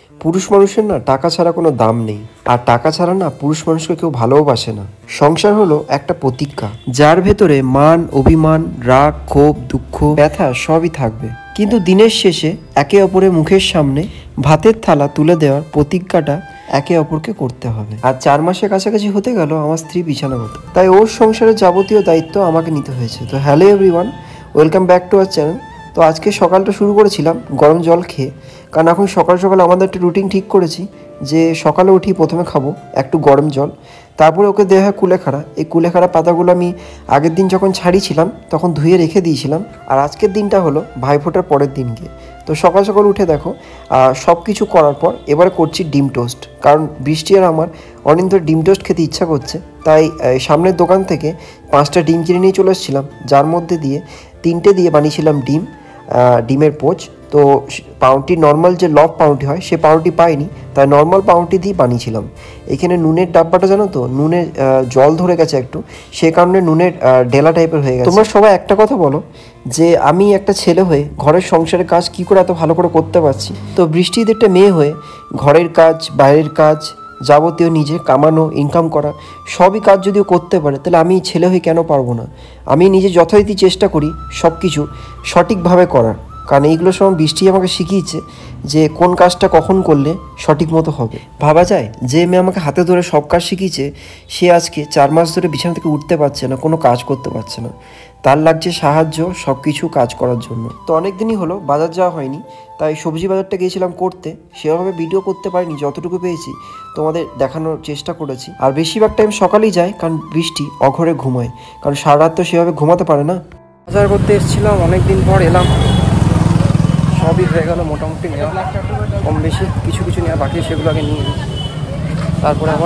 পুরুষ মানুষের না টাকা ছাড়া কোনো দাম নেই, আর টাকা ছাড়া না পুরুষ মানুষকে কেউ ভালোবাসে না। সংসার হলো একটা প্রতিজ্ঞা, যার ভেতরে মান, অভিমান, রাগ, ক্ষোভ, দুঃখ, ব্যথা সবই থাকবে। কিন্তু দিনের শেষে একে অপরের মুখের সামনে ভাতের থালা তুলে দেওয়ার প্রতিজ্ঞাটা একে অপরকে করতে হবে। আর 4 মাসের কাছাকাছি হতে গেল আমার স্ত্রী বিছানাগত, তাই ওর সংসারের যাবতীয় দায়িত্ব আমাকে নিতে হয়েছে। তো hello everyone, welcome back to our channel. তো আজকে সকালটা শুরু করেছিলাম গরম জল খেয়ে, কারণ এখন সকাল সকাল আমাদের একটা রুটিন ঠিক করেছি যে সকালে উঠি প্রথমে খাবো একটু গরম জল, তারপরে ওকে দেওয়া হয় কুলেখাড়া। এই কুলেখাড়া পাতাগুলো আমি আগের দিন যখন ছাড়িয়েছিলাম তখন ধুয়ে রেখে দিয়েছিলাম, আর আজকের দিনটা হলো ভাইফোঁটার পরের দিনকে। তো সকাল সকাল উঠে দেখো সব কিছু করার পর এবারে করছি ডিম টোস্ট, কারণ বৃষ্টি আর আমার অনেক ধরে ডিম টোস্ট খেতে ইচ্ছা করছে। তাই সামনের দোকান থেকে 5টা ডিম কিনে নিয়ে চলে এসেছিলাম, যার মধ্যে দিয়ে 3টে দিয়ে বানিয়েছিলাম ডিমের পোচ। তো পাউরুটি নর্মাল যে লব পাউরুটি হয় সে পাউরুটি পাইনি, তাই নর্মাল পাউরুটি দিয়ে বানিয়েছিলাম। এখানে নুনের ডাব্বাটা জানো তো, নুনের জল ধরে গেছে একটু, সে কারণে নুনের ডেলা টাইপের হয়ে গেছে। তোমরা সবাই একটা কথা বলো যে আমি একটা ছেলে হয়ে ঘরের সংসারের কাজ কি করে এত ভালো করে করতে পারছি। তো বৃষ্টিতে একটা মেয়ে হয়ে ঘরের কাজ, বাইরের কাজ, যাবতীয় নিজে কামানো, ইনকাম করা সবই কাজ যদিও করতে পারে, তাহলে আমি ছেলে হয়ে কেন পারবো না? আমি নিজে যথারীতি চেষ্টা করি সব কিছু সঠিকভাবে করার, কারণ এইগুলোর সময় বৃষ্টি আমাকে শিখিয়েছে যে কোন কাজটা কখন করলে সঠিক মতো হবে। ভাবা যায় যে মেয়ে আমাকে হাতে ধরে সব কাজ শিখিয়েছে, সে আজকে 4 মাস ধরে বিছানা থেকে উঠতে পারছে না, কোনো কাজ করতে পারছে না। তার লাগছে সাহায্য সব কিছু কাজ করার জন্য। তো অনেক দিনই হলো বাজার যাওয়া হয়নি, তাই সবজি বাজারটা গিয়েছিলাম করতে। সেভাবে ভিডিও করতে পারিনি, যতটুকু পেয়েছি তোমাদের দেখানোর চেষ্টা করেছি। আর বেশিরভাগ টাইম সকালেই যায়, কারণ বৃষ্টি অঘরে ঘুমায়, কারণ সারা রাত তো সেভাবে ঘুমাতে পারে না। বাজার করতে এসেছিলাম, অনেক দিন পর এলাম। সবই হয়ে গেল মোটামুটি নেওয়া, কম বেশি কিছু কিছু নেওয়া বাকি, সেগুলো আগে নিয়ে নিই, তারপরে আবার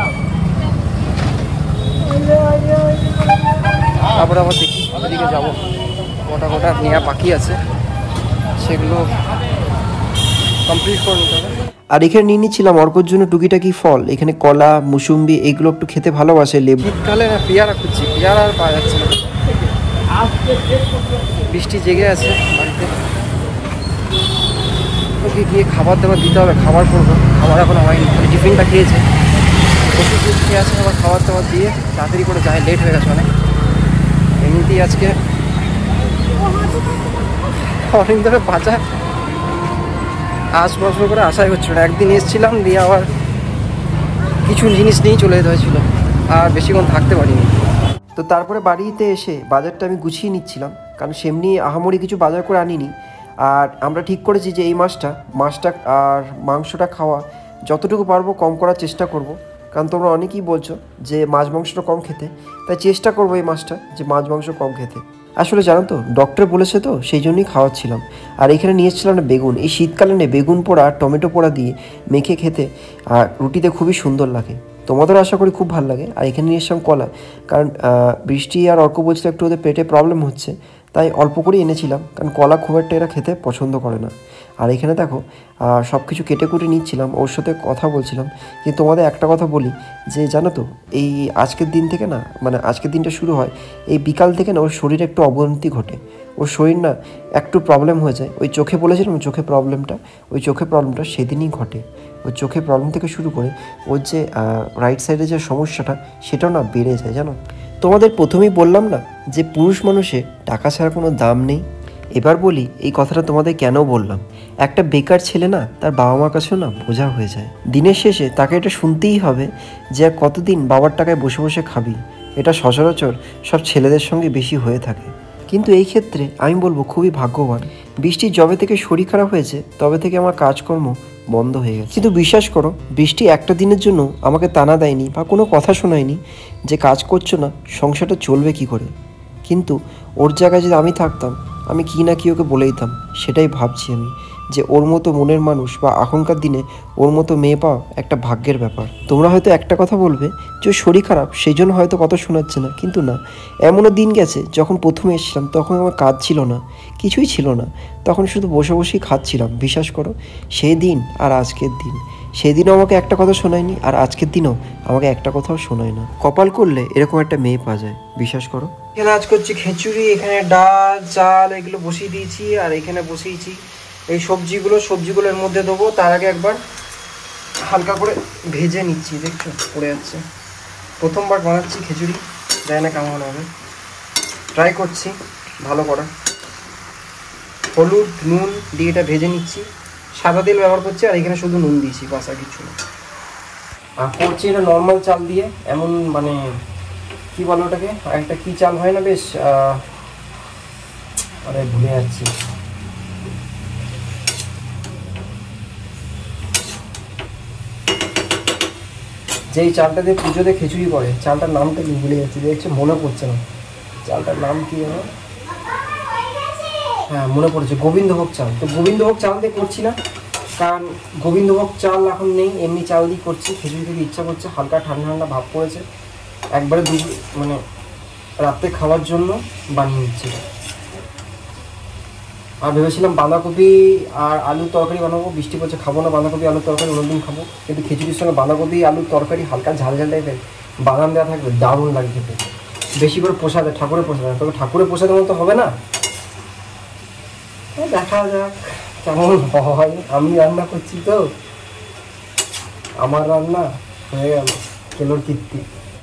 দেখি ওদিকে যাবো। মোটা নেওয়া বাকি আছে, সেগুলো কমপ্লিট করে নিতে হবে। আর এখানে নিয়ে নিচ্ছিলাম অর্কর জন্য টুকিটাকি ফল। এখানে কলা, মুসুম্বি এগুলো একটু খেতে ভালোবাসে। লেবু, শীতকালে পেয়ারা খুঁজছি, পেয়ারা আর পাওয়া যাচ্ছে না। বৃষ্টি জেগে আছে বাড়িতে, ওকে গিয়ে খাবার দাবার দিতে হবে, খাবার করবো। খাবার এখনো হয়নি, টিফিনটা খেয়েছে, ওষুধ খেয়ে আছে, আবার খাবার দাবার দিয়ে তাড়াতাড়ি করে যায়, লেট হয়ে গেছে অনেক। এমনিতেই আজকে অনেক ধরে বাজার বছর করে আশাই হচ্ছিল না। একদিন এসেছিলাম, দিয়ে আবার কিছু জিনিস নিয়েই চলে যেতে হয়েছিল, আর বেশিক্ষণ থাকতে পারিনি। তো তারপরে বাড়িতে এসে বাজারটা আমি গুছিয়ে নিচ্ছিলাম, কারণ সেমনি আহামরি কিছু বাজার করে আনিনি। আর আমরা ঠিক করেছি যে এই মাছটা আর মাংসটা খাওয়া যতটুকু পারবো কম করার চেষ্টা করব, কারণ তোমরা অনেকেই বলছো যে মাছ মাংসটা কম খেতে, তাই চেষ্টা করবো এই মাছটা যে মাছ মাংস কম খেতে। আসলে জানো তো, ডক্টর বলেছে তো সেই জন্যই খাওয়াচ্ছিলাম। আর এখানে নিয়ে এসেছিলাম না বেগুন, এই শীতকালে বেগুন পোড়া টমেটো পোড়া দিয়ে মেখে খেতে আর রুটিতে খুবই সুন্দর লাগে। তোমাদেরও আশা করি খুব ভালো লাগে। আর এখানে নিয়ে এসেছিলাম কলা, কারণ বৃষ্টি আর অর্ক বলছিল একটু ওদের পেটে প্রবলেম হচ্ছে, তাই অল্প করেই এনেছিলাম, কারণ কলা খুব একটা এরা খেতে পছন্দ করে না। আর এখানে দেখো সব কিছু কেটে কুটে নিচ্ছিলাম, ওর সাথে কথা বলছিলাম। যে তোমাদের একটা কথা বলি যে জানো তো, এই আজকের দিন থেকে না, মানে আজকের দিনটা শুরু হয় এই বিকাল থেকে না, ওর শরীরে একটু অবনতি ঘটে। ওর শরীর না একটু প্রবলেম হয়ে যায়। ওই চোখে বলেছিলাম চোখে প্রবলেমটা সেদিনই ঘটে। ওই চোখে প্রবলেম থেকে শুরু করে ওর যে রাইট সাইডে যে সমস্যাটা, সেটাও না বেড়ে যায় জানো। তোমাদের প্রথমেই বললাম না যে পুরুষ মানুষের টাকা ছাড়া কোনো দাম নেই। এবার বলি এই কথাটা তোমাদের কেন বললাম। একটা বেকার ছেলে না তার বাবা মার কাছেও না বোঝা হয়ে যায়। দিনের শেষে তাকে এটা শুনতেই হবে যে আর কতদিন বাবার টাকায় বসে বসে খাবি। এটা সচরাচর সব ছেলেদের সঙ্গে বেশি হয়ে থাকে, কিন্তু এই ক্ষেত্রে আমি বলবো খুবই ভাগ্যবান। বৃষ্টির যবে থেকে শরীর খারাপ হয়েছে তবে থেকে আমার কাজকর্ম বন্ধ হয়ে গেছে। কিন্তু বিশ্বাস করো, বৃষ্টি একটা দিনের জন্য আমাকে তানা দেয়নি বা কোনো কথা শোনায়নি যে কাজ করছো না, সংসারটা চলবে কি করে। কিন্তু ওর জায়গায় যদি আমি থাকতাম, আমি কি না কি ওকে বলে দিতাম। সেটাই ভাবছি আমি, যে ওর মতো মনের মানুষ বা এখনকার দিনে ওর মতো মেয়ে পাওয়া একটা ভাগ্যের ব্যাপার। তোমরা হয়তো একটা কথা বলবে যে শরীর খারাপ সেই জন্য হয়তো কথা শোনাচ্ছে না, কিন্তু না, এমনও দিন গেছে যখন প্রথমে এসেছিলাম তখন আমার কাজ ছিল না, কিছুই ছিল না, তখন শুধু বসে বসেই খাচ্ছিলাম। বিশ্বাস করো, সেই দিন আর আজকের দিন, সেদিনও আমাকে একটা কথা শোনায়নি, আর আজকের দিনও আমাকে একটা কথাও শোনায় না। কপাল করলে এরকম একটা মেয়ে পাওয়া যায়, বিশ্বাস করো। এখানে আজ করছি খিচুড়ি, এখানে ডাল চাল এগুলো বসিয়ে দিয়েছি, আর এখানে বসিয়েছি এই সবজিগুলোর মধ্যে দেবো। তার আগে একবার হালকা করে ভেজে নিচ্ছি। দেখছো পড়ে যাচ্ছে। প্রথমবার বানাচ্ছি খিচুড়ি, জানি না কেমন হবে, ট্রাই করছি ভালো করা। হলুদ নুন দিয়ে এটা ভেজে নিচ্ছি। সাদা তেল ব্যবহার করছি, আর এখানে শুধু নুন দিয়েছি, বাস আর কিছু না। আর করছি এটা নর্মাল চাল দিয়ে, এমন মানে কি বলো ওটাকে, একটা কি চাল হয় না বেশ, আরে ভুলে যাচ্ছি, যেই চালটা দিয়ে পুজোতে খিচুড়ি করে, চালটার নামটা কি ভুলে যাচ্ছি, দেখছো মনে পড়ছে না চালটার নাম কি যেন। হ্যাঁ মনে পড়েছে, গোবিন্দভোগ চাল। তো গোবিন্দভোগ চাল দিয়ে করছি না, কারণ গোবিন্দভোগ চাল এখন নেই, এমনি চাল দিয়ে করছি। খিচুড়ি থেকে ইচ্ছা করছে, হালকা ঠান্ডা ঠান্ডা ভাব পড়েছে, একবারে মানে রাত্রে খাওয়ার জন্য বানিয়ে নিচ্ছি। আর ভেবেছিলাম বাঁধাকপি আর আলুর তরকারি বানাবো, বৃষ্টি পড়ছে, খাবো না বাঁধাকপি আলুর তরকারি, অন্যদিন খাবো। কিন্তু খিচুড়ির সঙ্গে বাঁধাকপি আলুর তরকারি হালকা ঝাল ঝাল টাইপের বাদাম দেওয়া থাকবে, দারুণ লাগে খেতে। বেশি করে প্রসাদে, ঠাকুরের প্রসাদে, তবে ঠাকুরের প্রসাদের মতো হবে না, দেখা যাক কেমন হয়। আমি রান্না করছি তো, আমার রান্না হয়ে গেল, কেলোর কীর্তি।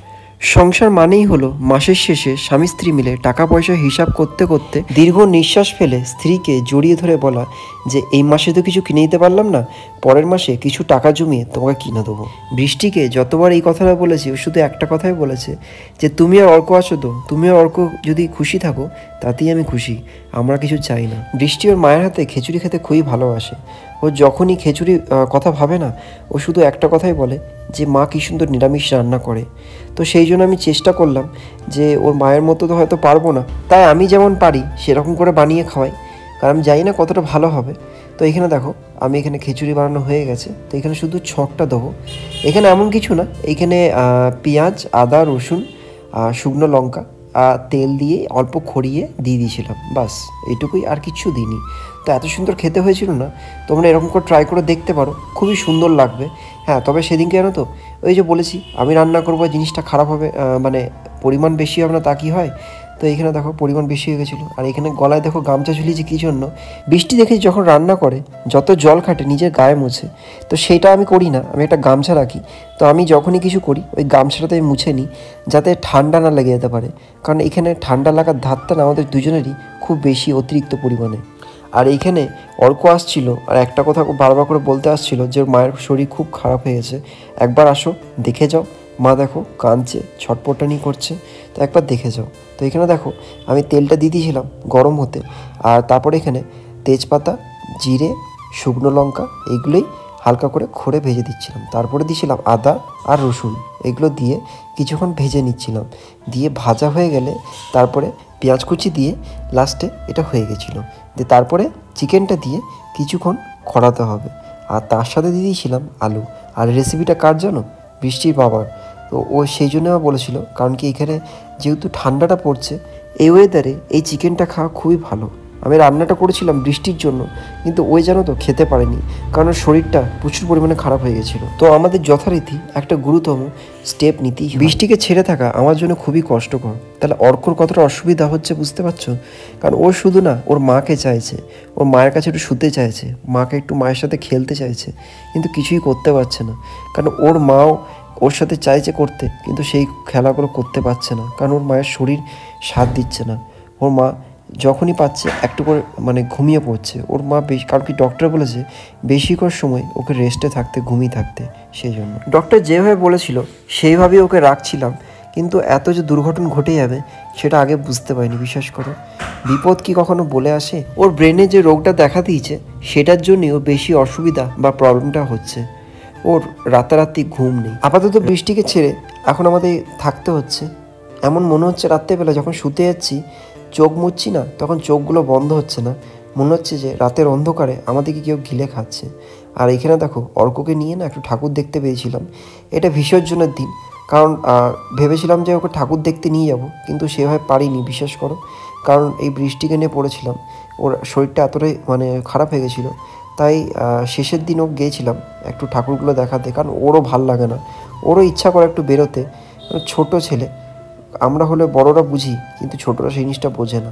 সংসার মানেই হলো মাসের শেষে স্বামী স্ত্রী মিলে টাকা পয়সা হিসাব করতে করতে দীর্ঘ নিঃশ্বাস ফেলে স্ত্রীকে জড়িয়ে ধরে বলা যে এই মাসে তো কিছু কিনে দিতে পারলাম না, পরের মাসে কিছু টাকা জমিয়ে তোমাকে কিনে দেবো। বৃষ্টিকে যতবার এই কথাটা বলেছি, ও শুধু একটা কথাই বলেছে যে তুমি আর অর্ক আছো তো, তুমি আর অর্ক যদি খুশি থাকো তাতেই আমি খুশি, আমরা কিছু চাই না। বৃষ্টি ওর মায়ের হাতে খিচুড়ি খেতে খুবই ভালোবাসে। ও যখনই খিচুড়ি কথা ভাবে না, ও শুধু একটা কথাই বলে যে মা কী সুন্দর নিরামিষ রান্না করে। তো সেই জন্য আমি চেষ্টা করলাম যে ওর মায়ের মতো তো হয়তো পারবো না, তাই আমি যেমন পারি সেরকম করে বানিয়ে খাওয়াই, কারণ আমি জানি না কতটা ভালো হবে। তো এখানে দেখো আমি এখানে খিচুড়ি বানানো হয়ে গেছে। তো এখানে শুধু ছকটা দেবো, এখানে এমন কিছু না, এখানে পেঁয়াজ আদা রসুন শুকনো লঙ্কা তেল দিয়ে অল্প খড়িয়ে দিয়ে দিয়েছিলাম, বাস এইটুকুই, আর কিচ্ছু দিইনি। তো এত সুন্দর খেতে হয়েছিল না, তোমরা এরকম করে ট্রাই করে দেখতে পারো, খুবই সুন্দর লাগবে। হ্যাঁ তবে সেদিনকে জানো তো, ওই যে বলেছি আমি রান্না করবো, জিনিসটা খারাপ হবে, মানে পরিমাণ বেশি হবে না তা কি হয়। তো এখানে দেখো পরিমাণ বেশি হয়ে গেছিলো। আর এখানে গলায় দেখো গামছা ঝুলিয়েছি কী জন্য, বৃষ্টি দেখেছি যখন রান্না করে যত জল খাটে নিজের গায়ে মুছে, তো সেইটা আমি করি না, আমি একটা গামছা রাখি। তো আমি যখনই কিছু করি ওই গামছাটাতে আমি মুছে নিই, যাতে ঠান্ডা না লেগে যেতে পারে, কারণ এখানে ঠান্ডা লাগার ধাতটা না আমাদের দুজনেরই খুব বেশি, অতিরিক্ত পরিমাণে। আর এইখানে অর্ক আসছিল, আর একটা কথা বারবার করে বলতে আসছিল যে ওর মায়ের শরীর খুব খারাপ হয়ে গেছে, একবার আসো দেখে যাও। মা দেখো কাঁদছে, ছটপটানি করছে, তো একবার দেখে যাও। তো এখানে দেখো আমি তেলটা দিয়ে দিয়েছিলাম গরম হতে, আর তারপরে এখানে তেজপাতা জিরে শুকনো লঙ্কা এইগুলোই হালকা করে খড়ে ভেজে দিচ্ছিলাম। তারপরে দিয়েছিলাম আদা আর রসুন, এগুলো দিয়ে কিছুক্ষণ ভেজে নিচ্ছিলাম। দিয়ে ভাজা হয়ে গেলে তারপরে পেঁয়াজ কুচি দিয়ে লাস্টে এটা হয়ে গেছিলো। দিয়ে তারপরে চিকেনটা দিয়ে কিছুক্ষণ খড়াতে হবে, আর তার সাথে দিয়ে দিয়েছিলাম আলু। আর রেসিপিটা কার জানো? বৃষ্টির বাবার। তো ও সেই জন্য বলেছিল, কারণ কি এখানে যেহেতু ঠান্ডাটা পড়ছে, এই ওয়েদারে এই চিকেনটা খাওয়া খুবই ভালো। আমি রান্নাটা করেছিলাম বৃষ্টির জন্য, কিন্তু ওই জানো তো খেতে পারেনি, কারণ শরীরটা প্রচুর পরিমাণে খারাপ হয়ে গেছিলো। তো আমাদের যথারীতি একটা গুরুতম স্টেপ নিতেই, বৃষ্টিকে ছেড়ে থাকা আমার জন্য খুবই কষ্টকর। তাহলে অর্কর কতটা অসুবিধা হচ্ছে বুঝতে পারছো, কারণ ও শুধু না ওর মাকে চাইছে, ওর মায়ের কাছে একটু শুতে চাইছে, মাকে একটু মায়ের সাথে খেলতে চাইছে, কিন্তু কিছুই করতে পারছে না, কারণ ওর মাও ওর সাথে চাইছে করতে, কিন্তু সেই খেলাগুলো করতে পারছে না, কারণ ওর মায়ের শরীর সাথ দিচ্ছে না। ওর মা যখনই পাচ্ছে একটু করে মানে ঘুমিয়ে পড়ছে। ওর মা বেশি, কারণ কি ডক্টর বলেছে বেশিক্ষণ সময় ওকে রেস্টে থাকতে, ঘুমিয়ে থাকতে, সেই জন্য ডক্টর যেভাবে বলেছিল সেইভাবেই ওকে রাখছিলাম। কিন্তু এত যে দুর্ঘটনা ঘটে যাবে সেটা আগে বুঝতে পারিনি, বিশ্বাস করো। বিপদ কি কখনো বলে আসে? ওর ব্রেনে যে রোগটা দেখা দিয়েছে সেটার জন্যই ও বেশি অসুবিধা বা প্রবলেমটা হচ্ছে। ওর রাতারাতি ঘুম নেই। আপাতত বৃষ্টিকে ছেড়ে এখন আমাদের থাকতে হচ্ছে। এমন মনে হচ্ছে রাত্রেবেলা যখন শুতে যাচ্ছি, চোখ মুচ্ছি না, তখন চোখগুলো বন্ধ হচ্ছে না, মনে হচ্ছে যে রাতের অন্ধকারে আমাদেরকে কেউ গিলে খাচ্ছে। আর এখানে দেখো অর্ককে নিয়ে না একটু ঠাকুর দেখতে পেয়েছিলাম। এটা বিসর্জনের দিন, কারণ ভেবেছিলাম যে ওকে ঠাকুর দেখতে নিয়ে যাব, কিন্তু সেভাবে পারিনি, বিশ্বাস করো, কারণ এই বৃষ্টিকে নিয়ে পড়েছিলাম। ওর শরীরটা এতটাই মানে খারাপ হয়ে গেছিলো, তাই শেষের দিন ও গিয়েছিলাম একটু ঠাকুরগুলো দেখাতে, কারণ ওরও ভাল লাগে না, ওরও ইচ্ছা করে একটু বেরোতে। ছোট ছেলে, আমরা হলে বড়রা বুঝি, কিন্তু ছোটরা সেই জিনিসটা বোঝে না।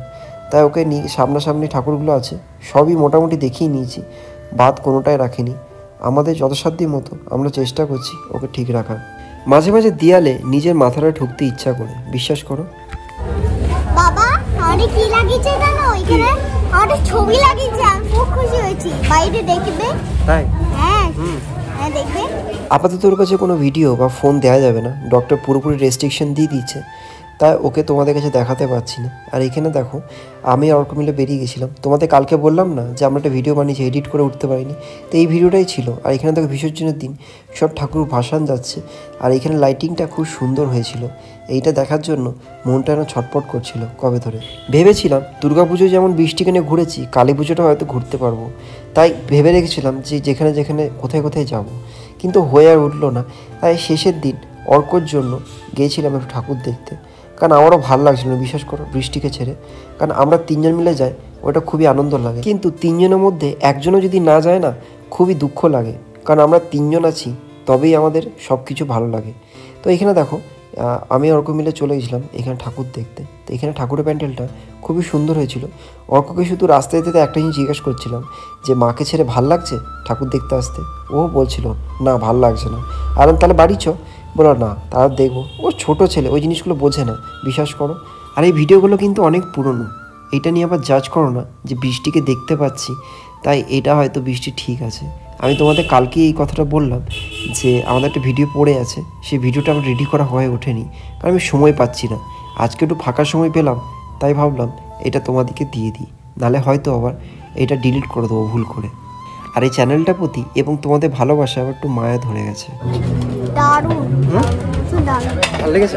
তাই ওকে নিয়ে সামনাসামনি ঠাকুরগুলো আছে সবই মোটামুটি দেখিয়ে নিয়েছি, বাদ কোনোটাই রাখিনি। আমাদের যথাসাধ্য মতো আমরা চেষ্টা করছি ওকে ঠিক রাখার। মাঝে মাঝে দেয়ালে নিজের মাথাটা ঠুকতে ইচ্ছা করে, বিশ্বাস করো। বাবা আরে কি লাগিয়েছে জানো, এখানে আরে ছবি লাগিয়েছে, আমি খুব খুশি হয়েছি। বাইরে দেখবে? তাই? হ্যাঁ হ্যাঁ দেখবে। আপাতত ওর কাছে কোনো ভিডিও বা ফোন দেওয়া যাবে না, ডক্টর পুরোপুরি রেস্ট্রিকশন দিয়ে দিয়েছে, তাই ওকে তোমাদের কাছে দেখাতে পারছি না। আর এখানে দেখো আমি অর্ক মিলে বেরিয়ে গেছিলাম, তোমাদের কালকে বললাম না যে আমরা একটা ভিডিও বানিয়েছি, এডিট করে উঠতে পারিনি, তো এই ভিডিওটাই ছিল। আর এখানে দেখো বিসর্জনের দিন সব ঠাকুর ভাসান যাচ্ছে, আর এখানে লাইটিংটা খুব সুন্দর হয়েছিল। এইটা দেখার জন্য মনটা যেন ছটপট করছিল কবে ধরে। ভেবেছিলাম দুর্গাপুজো যেমন বৃষ্টিকে নিয়ে ঘুরেছি, কালী পুজোটা হয়তো ঘুরতে পারবো, তাই ভেবে রেখেছিলাম যে যেখানে যেখানে কোথায় কোথায় যাব, কিন্তু হয়ে আর উঠলো না। তাই শেষের দিন অর্কর জন্য গিয়েছিলাম একটু ঠাকুর দেখতে, কারণ আমারও ভালো লাগছিল না, বিশ্বাস করো, বৃষ্টিকে ছেড়ে। কারণ আমরা তিনজন মিলে যাই, ওটা খুবই আনন্দ লাগে, কিন্তু তিনজনের মধ্যে একজনও যদি না যায় না খুবই দুঃখ লাগে, কারণ আমরা তিনজন আছি তবেই আমাদের সব কিছু ভালো লাগে। তো এখানে দেখো আমি অর্ক মিলে চলে গেছিলাম এখানে ঠাকুর দেখতে। তো এখানে ঠাকুরের প্যান্ডেলটা খুবই সুন্দর হয়েছিল। অর্ককে শুধু রাস্তায় যেতে একটা জিনিস জিজ্ঞেস করছিলাম যে মাকে ছেড়ে ভাল লাগছে ঠাকুর দেখতে আসতে, ও বলছিল না ভাল লাগছে না। আর তাহলে বাড়ি চ, বলো না তারা দেখবো, ও ছোটো ছেলে ওই জিনিসগুলো বোঝে না, বিশ্বাস করো। আর এই ভিডিওগুলো কিন্তু অনেক পুরনো, এটা নিয়ে আবার জাজ করো না যে বৃষ্টিকে দেখতে পাচ্ছি তাই এটা হয়তো বৃষ্টি ঠিক আছে। আমি তোমাদের কালকে এই কথাটা বললাম যে আমাদের একটা ভিডিও পড়ে আছে, সেই ভিডিওটা আমার রেডি করা হয়ে ওঠেনি, কারণ আমি সময় পাচ্ছি না। আজকে একটু ফাঁকা সময় পেলাম, তাই ভাবলাম এটা তোমাদেরকে দিয়ে দিই, নাহলে হয়তো আবার এটা ডিলিট করে দেবো ভুল করে। আর এই চ্যানেলটার প্রতি এবং তোমাদের ভালোবাসা আবার একটু মায়া ধরে গেছে। ভালো লেগেছে?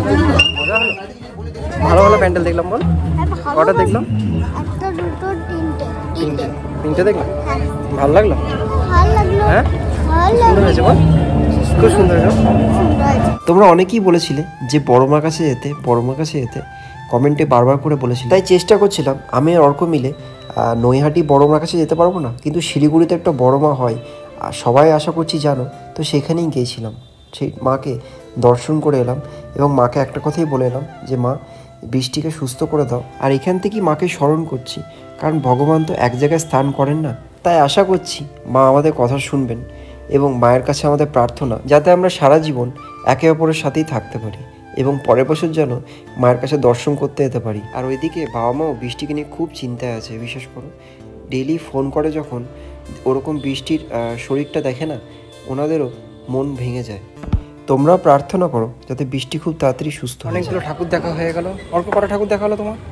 ভালো ভালো প্যান্ডেল দেখলাম, বল কটা দেখলাম? একটা দুটো তিনটে তিনটে দেখলাম, ভালো লাগলো? হ্যাঁ ভালো সুন্দর হয়েছে, বল খুব সুন্দর হয়েছে। তোমরা অনেকেই বলেছিলে যে বড় মার কাছে যেতে, বড় মার কাছে যেতে, কমেন্টে বারবার করে বলেছিলে, তাই চেষ্টা করছিলাম। আমি আর অর্ক মিলে নৈহাটি বড় মার কাছে যেতে পারবো না, কিন্তু শিলিগুড়িতে একটা বড় মা হয়, আর সবাই আশা করছি জানো, তো সেখানেই গিয়েছিলাম, সেই মাকে দর্শন করে এলাম এবং মাকে একটা কথাই বলে এলাম যে মা বৃষ্টিকে সুস্থ করে দাও। আর এখান থেকেই মাকে স্মরণ করছি, কারণ ভগবান তো এক জায়গায় স্থান করেন না, তাই আশা করছি মা আমাদের কথা শুনবেন এবং মায়ের কাছে আমাদের প্রার্থনা যাতে আমরা সারা জীবন একে অপরের সাথেই থাকতে পারি এবং পরের বছর যেন মায়ের কাছে দর্শন করতে যেতে পারি। আর ওইদিকে বাবা মাও বৃষ্টিকে নিয়ে খুব চিন্তায় আছে, বিশ্বাস করো। ডেইলি ফোন করে যখন ওরকম বৃষ্টির শরীরটা দেখে না, ওনাদেরও মন ভেঙে যায়। তোমরা প্রার্থনা করো যাতে বৃষ্টি খুব তাড়াতাড়ি সুস্থ হয়। অনেকগুলো ঠাকুর দেখা হয়ে গেল। অল্প কটা ঠাকুর দেখা হলো তোমার?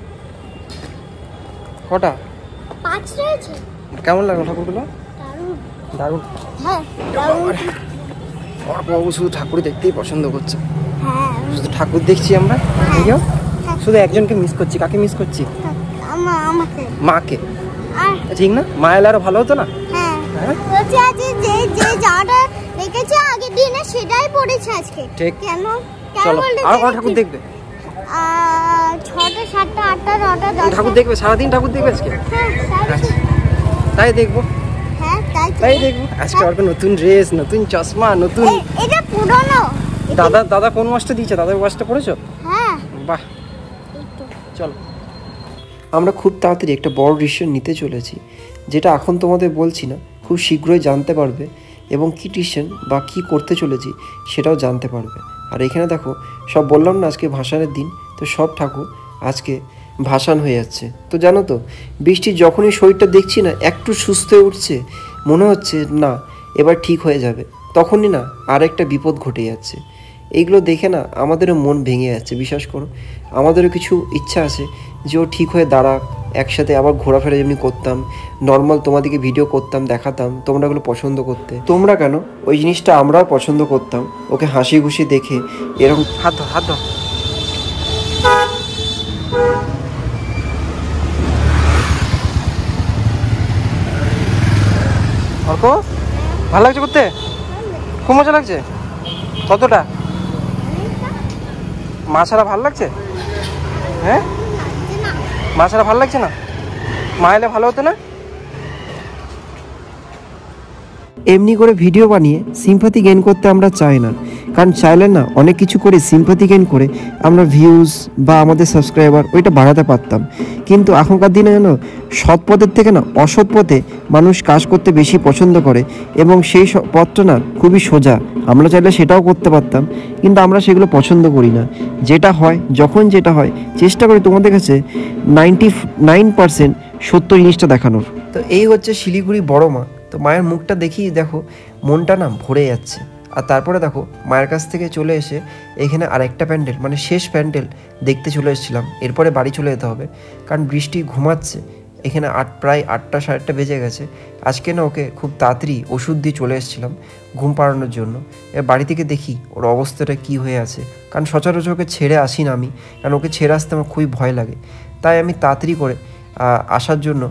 কটা? 5 রয়েছে। কেমন লাগলো ঠাকুরগুলো? দারুণ। হ্যাঁ দারুণ। বাবু শুধু ঠাকুরই দেখতেই পছন্দ করছে। হ্যাঁ শুধু ঠাকুর দেখছি আমরা, বুঝলো? শুধু একজনকে মিস করছি। কাকে মিস করছি? আমাকে। মাকে। ঠিক না? মা এলে আরো ভালো হতো না? হ্যাঁ বলছি আজ যে জায়গাটা রেখেছে আগের দিনে সেটাই পড়েছে আজকে। ঠিক। কেন চলো আর কটা ঠাকুর দেখবে? 6টা 7টা 8টা 9টা 10টা ঠাকুর দেখবে? সারাদিন ঠাকুর দেখবে আজকে? হ্যাঁ তাই দেখবো। হ্যাঁ তাই দেখবো। আজকে আর নতুন ড্রেস, নতুন চশমা, নতুন। এটা পুরনো। দাদা কোন ওয়াচটা দিয়েছে? দাদার ওয়াচটা পড়েছো? হ্যাঁ বাহ, চলো। আমরা খুব তাড়াতাড়ি একটা বড় ডিসিশন নিতে চলেছি, যেটা এখন তোমাদের বলছি না, খুব শীঘ্রই জানতে পারবে এবং কী ডিসিশন বা কী করতে চলেছি সেটাও জানতে পারবে। আর এখানে দেখো সব বললাম না আজকে ভাসানের দিন, তো সব ঠাকুর আজকে ভাসান হয়ে যাচ্ছে। তো জানো তো বৃষ্টির যখনই শরীরটা দেখছি না একটু সুস্থ হয়ে উঠছে, মনে হচ্ছে না এবার ঠিক হয়ে যাবে, তখনই না আরেকটা বিপদ ঘটে যাচ্ছে। এইগুলো দেখে না আমাদেরও মন ভেঙে যাচ্ছে, বিশ্বাস করো। আমাদেরও কিছু ইচ্ছা আছে যে ও ঠিক হয়ে দাঁড়াক, একসাথে আবার ঘোরাফেরা যেমনি করতাম, নর্মাল তোমাদেরকে ভিডিও করতাম, দেখাতাম, তোমরা ওগুলো পছন্দ করতে। তোমরা কেন, ওই জিনিসটা আমরাও পছন্দ করতাম, ওকে হাসি খুশি দেখে এরকম। হাত ধর অর্ক, ভালো লাগছে করতে? খুব মজা লাগছে? কতটা? মা ছাড়া ভালো লাগছে? হ্যাঁ মা ছাড়া ভালো লাগছে না? মা এলে ভালো হতো না? এমনি করে ভিডিও বানিয়ে সিম্পাথি গেইন করতে আমরা চাই না, কারণ চাইলে না অনেক কিছু করে সিম্পাথি গেইন করে আমরা ভিউজ বা আমাদের সাবস্ক্রাইবার ওইটা বাড়াতে পারতাম। কিন্তু এখনকার দিনে যেন সৎ পথের থেকে না অসৎ পথে মানুষ কাজ করতে বেশি পছন্দ করে, এবং সেই পথটা না খুবই সোজা। আমরা চাইলে সেটাও করতে পারতাম, কিন্তু আমরা সেগুলো পছন্দ করি না। যেটা হয় যখন যেটা হয় চেষ্টা করি তোমাদের কাছে 99% সত্য জিনিসটা দেখানোর। তো এই হচ্ছে শিলিগুড়ি বড় মা। তো মায়ের মুখটা দেখি দেখো মনটা না ভরে যাচ্ছে। আর তারপরে দেখো মায়ের কাছ থেকে চলে এসে এখানে আরেকটা প্যান্ডেল, মানে শেষ প্যান্ডেল দেখতে চলে এসেছিলাম। এরপরে বাড়ি চলে যেতে হবে, কারণ বৃষ্টি ঘুমাচ্ছে। এখানে প্রায় 8টা 8:30 বেজে গেছে। আজকে না ওকে খুব তাড়াতাড়ি ওষুধ দিয়ে চলে এসেছিলাম ঘুম পাড়ানোর জন্য। এর বাড়ি থেকে দেখি ওর অবস্থাটা কি হয়ে আছে, কারণ সচরাচর ওকে ছেড়ে আসি না আমি, কারণ ওকে ছেড়ে আসতে আমার খুবই ভয় লাগে। তাই আমি তাড়াতাড়ি করে আসার জন্য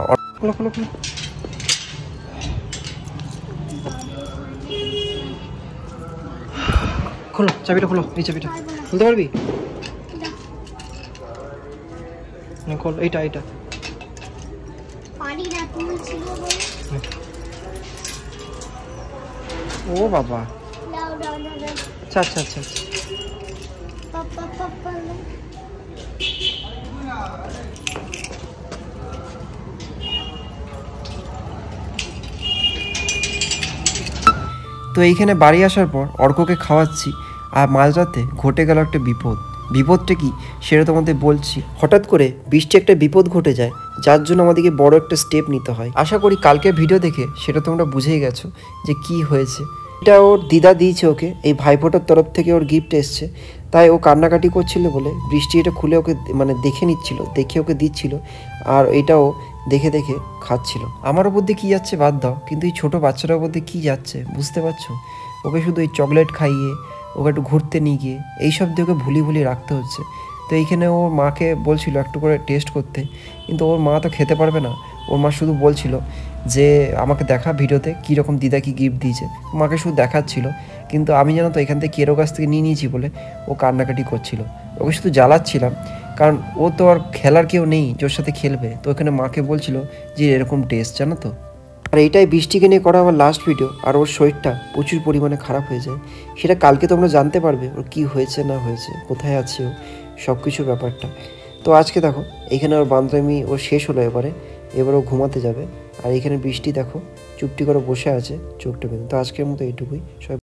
খোলো, চাবিটা খোলো, এই চাবিটা খুলতে পারবি? খোল, এইটা ও বাবা, আচ্ছা আচ্ছা আচ্ছা আচ্ছা। তো এইখানে বাড়ি আসার পর অর্ককে খাওয়াচ্ছি, আর মাঝরাতে ঘটে গেল একটা বিপদ। বিপদটা কি সেটা তোমাদের বলছি। হঠাৎ করে বৃষ্টি একটা বিপদ ঘটে যায়, যার জন্য আমাদেরকে বড় একটা স্টেপ নিতে হয়। আশা করি কালকের ভিডিও দেখে সেটা তোমরা বুঝেই গেছো যে কি হয়েছে। এটা ওর দিদা দিয়েছে ওকে, এই ভাইফোঁটার তরফ থেকে ওর গিফট এসছে। তাই ও কান্নাকাটি করছিল বলে বৃষ্টি এটা খুলে ওকে মানে দেখে নিচ্ছিল, দেখে ওকে দিচ্ছিল, আর এটাও দেখে দেখে খাচ্ছিল। আমার ওপর দিয়ে কী যাচ্ছে বাদ দাও, কিন্তু এই ছোটো বাচ্চাটার ওপর দিয়ে কী যাচ্ছে বুঝতে পারছো? ওকে শুধু এই চকলেট খাইয়ে, ওকে একটু ঘুরতে নিয়ে গিয়ে এইসব দিয়ে ওকে ভুলিয়ে রাখতে হচ্ছে। তো এইখানে ওর মাকে বলছিল একটু করে টেস্ট করতে, কিন্তু ওর মা তো খেতে পারবে না। ওর মা শুধু বলছিল যে আমাকে দেখা ভিডিওতে কীরকম দিদা কি গিফট দিয়েছে, মাকে শুধু দেখাচ্ছিল। কিন্তু আমি জানো তো এখান থেকে কেরো কাছ থেকে নিয়ে নিয়েছি বলে ও কান্নাকাটি করছিল। ওকে শুধু জ্বালাচ্ছিলাম, কারণ ও তো আর খেলার কেউ নেই যে ওর সাথে খেলবে। তো এখানে মাকে বলছিল যে এরকম টেস্ট, জানো তো। আর এইটাই বৃষ্টিকে নিয়ে করা আমার লাস্ট ভিডিও। আর ওর শরীরটা প্রচুর পরিমাণে খারাপ হয়ে যায়, সেটা কালকে তোমরা জানতে পারবে ওর কী হয়েছে না হয়েছে, কোথায় আছে ও, সব কিছু ব্যাপারটা। তো আজকে দেখো এখানে ওর বান্ধবী ওর শেষ হলো, এবার ও ঘুমাতে যাবে। আর এখানে বৃষ্টি দেখো চুপটি করে বসে আছে চোখটা বেঁধে। তো আজকের মতো এইটুকুই। সবাই